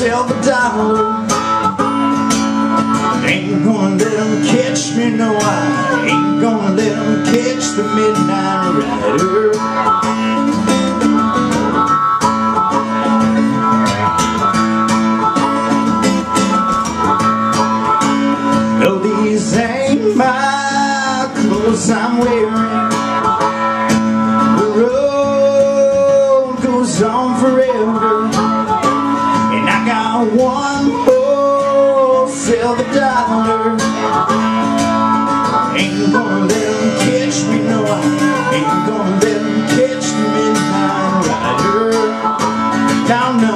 silver dollar. Ain't gonna let them catch me, no, I ain't gonna let them catch the Midnight Rider. Well, these ain't my clothes I'm wearing. The road goes on forever, and I got one more silver dollar. Ain't gonna let them catch me, no, I ain't gonna let them catch the Midnight Rider. Down, no.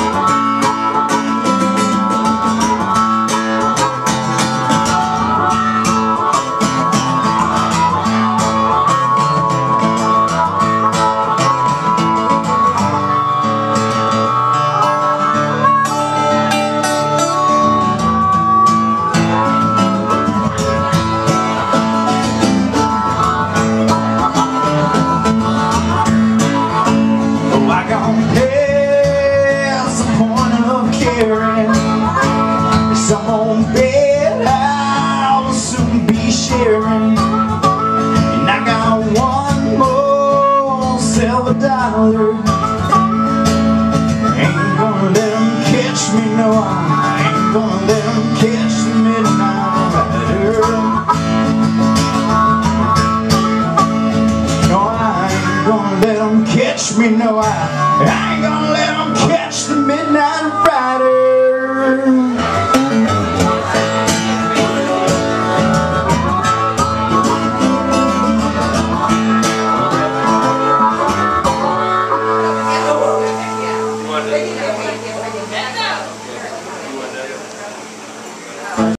Some bed I'll soon be sharing, and I got one more silver dollar. Ain't gonna let them catch me, no, I ain't gonna let them catch the Midnight Rider. No, I ain't gonna let them catch me, no, I ain't gonna let them catch the Midnight Rider.